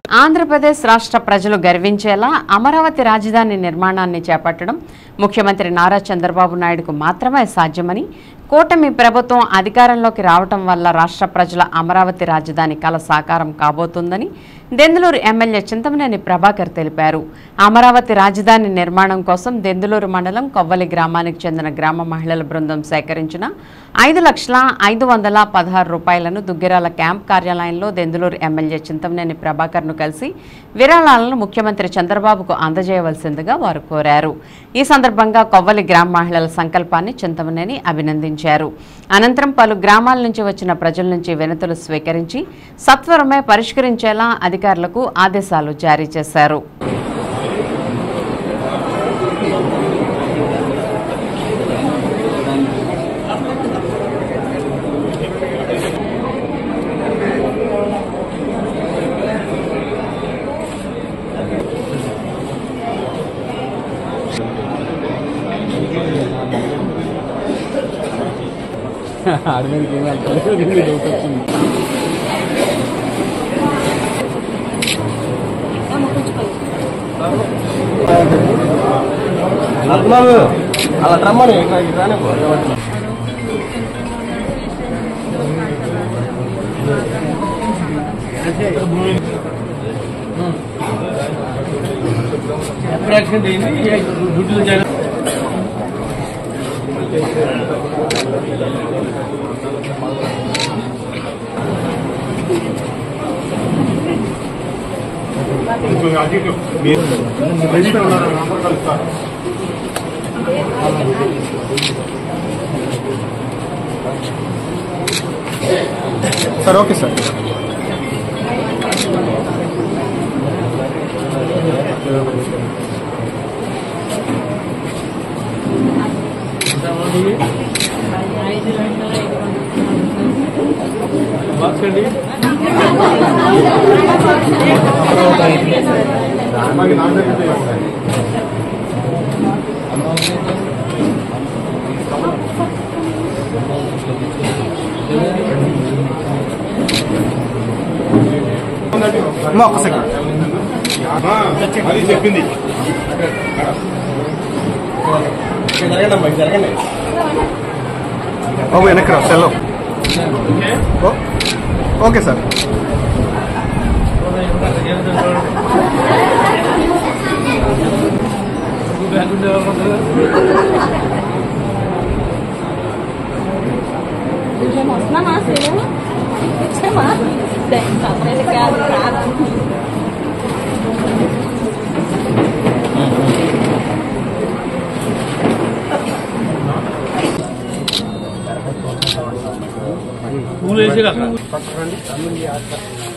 ఆంధ్రప్రదేశ్ రాష్ట్ర ప్రజలు గర్వించేలా అమరావతి రాజధాని నిర్మాణాన్ని చేపట్టడం ముఖ్యమంత్రి నారా చంద్రబాబు నాయుడుకు మాత్రమే సాధ్యమని, కూటమి ప్రభుత్వం అధికారంలోకి రావటం వల్ల రాష్ట్ర ప్రజల అమరావతి రాజధాని కల సాకారం కాబోతుందని దెందులూరు ఎమ్మెల్యే చింతమనేని ప్రభాకర్ తెలిపారు. అమరావతి రాజధాని నిర్మాణం కోసం దెందులూరు మండలం కొవ్వలి గ్రామానికి చెందిన గ్రామ మహిళల బృందం సేకరించిన 5,516,000 రూపాయలను దుగ్గిరాల క్యాంప్ కార్యాలయంలో దెందులూరు ఎమ్మెల్యే చింతమనేని ప్రభాకర్ను కలిసి విరాళాలను ముఖ్యమంత్రి చంద్రబాబుకు అందజేయవలసిందిగా వారు కోరారు. ఈ సందర్భంగా కొవ్వలి గ్రామ మహిళల సంకల్పాన్ని చింతమనేని అభినందించారు. అనంతరం పలు గ్రామాల నుంచి వచ్చిన ప్రజల నుంచి వినతులు స్వీకరించి సత్వరమే పరిష్కరించేలా అధికారులకు ఆదేశాలు జారీ చేశారు. అలా రమ్మని రానే ఎప్పుడు యాక్సిడెంట్ అయింది డ్యూటీలో జాయిన్ సార్ ఓకే సార్ ఒక సెకండ్ అది చెప్పింది జరగండి జరగండి బాబు వెనక్కి రా సెల్లో ఓకే సార్ పూలు వేసి